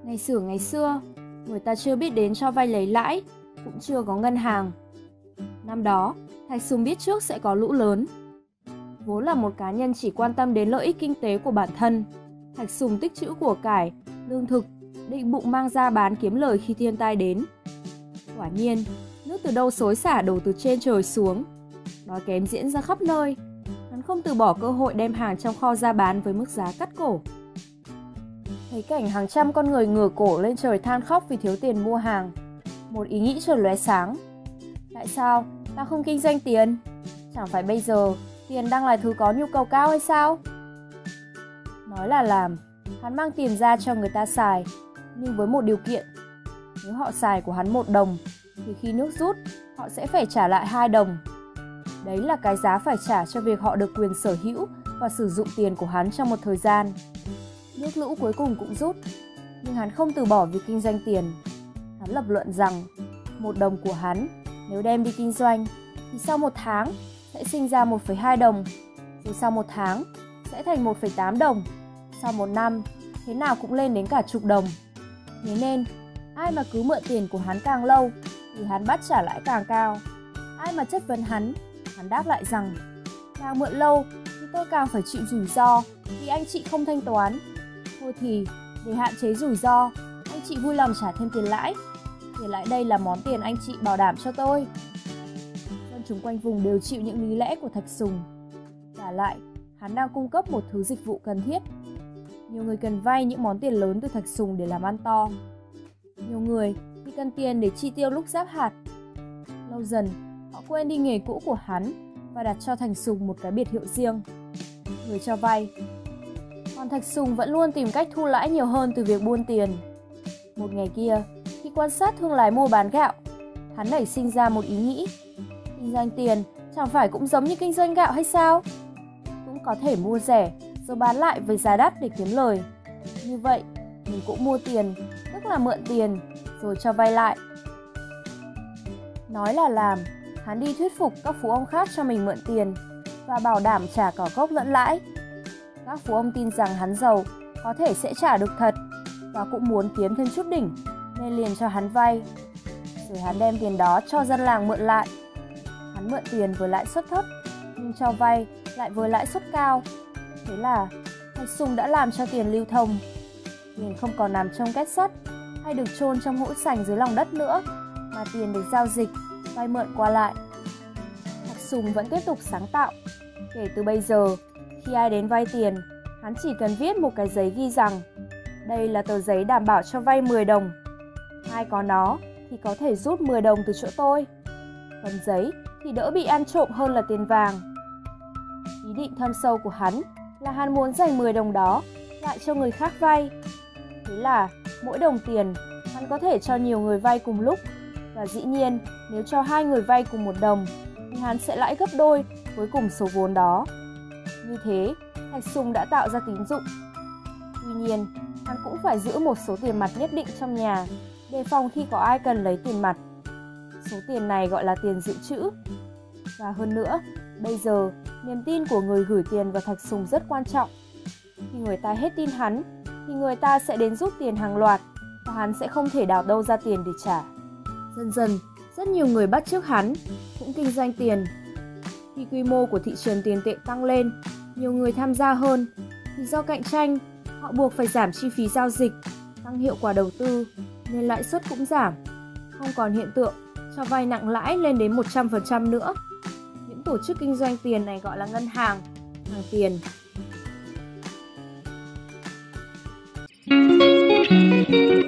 Ngày xưa, người ta chưa biết đến cho vay lấy lãi, cũng chưa có ngân hàng. Năm đó, Thạch Sùng biết trước sẽ có lũ lớn. Vốn là một cá nhân chỉ quan tâm đến lợi ích kinh tế của bản thân, Thạch Sùng tích trữ của cải, lương thực, định bụng mang ra bán kiếm lời khi thiên tai đến. Quả nhiên, nước từ đâu xối xả đổ từ trên trời xuống, đói kém diễn ra khắp nơi. Hắn không từ bỏ cơ hội đem hàng trong kho ra bán với mức giá cắt cổ. Thấy cảnh hàng trăm con người ngửa cổ lên trời than khóc vì thiếu tiền mua hàng, một ý nghĩ chợt lóe sáng. Tại sao ta không kinh doanh tiền? Chẳng phải bây giờ tiền đang là thứ có nhu cầu cao hay sao? Nói là làm, hắn mang tiền ra cho người ta xài, nhưng với một điều kiện. Nếu họ xài của hắn 1 đồng, thì khi nước rút, họ sẽ phải trả lại 2 đồng. Đấy là cái giá phải trả cho việc họ được quyền sở hữu và sử dụng tiền của hắn trong một thời gian. Nước lũ cuối cùng cũng rút, nhưng hắn không từ bỏ việc kinh doanh tiền. Hắn lập luận rằng 1 đồng của hắn nếu đem đi kinh doanh thì sau 1 tháng sẽ sinh ra 1,2 đồng, rồi sau 1 tháng sẽ thành 1,8 đồng, sau 1 năm thế nào cũng lên đến cả chục đồng. Thế nên ai mà cứ mượn tiền của hắn càng lâu thì hắn bắt trả lãi càng cao. Ai mà chất vấn hắn đáp lại rằng càng mượn lâu thì tôi càng phải chịu rủi ro vì anh chị không thanh toán. Thôi thì để hạn chế rủi ro, anh chị vui lòng trả thêm tiền lãi. Tiền lãi đây là món tiền anh chị bảo đảm cho tôi. Dân chúng quanh vùng đều chịu những lý lẽ của Thạch Sùng. Và lại, hắn đang cung cấp một thứ dịch vụ cần thiết. Nhiều người cần vay những món tiền lớn từ Thạch Sùng để làm ăn to. Nhiều người thì cần tiền để chi tiêu lúc giáp hạt. Lâu dần, họ quên đi nghề cũ của hắn và đặt cho Thạch Sùng một cái biệt hiệu riêng, người cho vay. Còn Thạch Sùng vẫn luôn tìm cách thu lãi nhiều hơn từ việc buôn tiền. Một ngày kia, khi quan sát thương lái mua bán gạo, hắn nảy sinh ra một ý nghĩ. Kinh doanh tiền chẳng phải cũng giống như kinh doanh gạo hay sao? Cũng có thể mua rẻ rồi bán lại với giá đắt để kiếm lời. Như vậy, mình cũng mua tiền, tức là mượn tiền, rồi cho vay lại. Nói là làm, hắn đi thuyết phục các phú ông khác cho mình mượn tiền và bảo đảm trả cả gốc lẫn lãi. Các phú ông tin rằng hắn giàu, có thể sẽ trả được thật và cũng muốn kiếm thêm chút đỉnh nên liền cho hắn vay. Rồi hắn đem tiền đó cho dân làng mượn lại. Hắn mượn tiền với lãi suất thấp nhưng cho vay lại với lãi suất cao. Thế là Thạch Sùng đã làm cho tiền lưu thông. Tiền không còn nằm trong két sắt hay được chôn trong hũ sành dưới lòng đất nữa, mà tiền được giao dịch, vay mượn qua lại. Thạch Sùng vẫn tiếp tục sáng tạo. Kể từ bây giờ, khi ai đến vay tiền, hắn chỉ cần viết một cái giấy ghi rằng đây là tờ giấy đảm bảo cho vay 10 đồng. Ai có nó thì có thể rút 10 đồng từ chỗ tôi. Tấm giấy thì đỡ bị ăn trộm hơn là tiền vàng. Ý định thâm sâu của hắn là hắn muốn dành 10 đồng đó lại cho người khác vay. Thế là mỗi đồng tiền hắn có thể cho nhiều người vay cùng lúc. Và dĩ nhiên nếu cho 2 người vay cùng 1 đồng thì hắn sẽ lãi gấp đôi với cùng số vốn đó. Như thế, Thạch Sùng đã tạo ra tín dụng. Tuy nhiên, hắn cũng phải giữ một số tiền mặt nhất định trong nhà, đề phòng khi có ai cần lấy tiền mặt. Số tiền này gọi là tiền dự trữ. Và hơn nữa, bây giờ, niềm tin của người gửi tiền vào Thạch Sùng rất quan trọng. Khi người ta hết tin hắn, thì người ta sẽ đến rút tiền hàng loạt và hắn sẽ không thể đào đâu ra tiền để trả. Dần dần, rất nhiều người bắt chước hắn, cũng kinh doanh tiền. Khi quy mô của thị trường tiền tệ tăng lên, nhiều người tham gia hơn, thì do cạnh tranh, họ buộc phải giảm chi phí giao dịch, tăng hiệu quả đầu tư, nên lãi suất cũng giảm. Không còn hiện tượng cho vay nặng lãi lên đến 100% nữa. Những tổ chức kinh doanh tiền này gọi là ngân hàng, hàng tiền.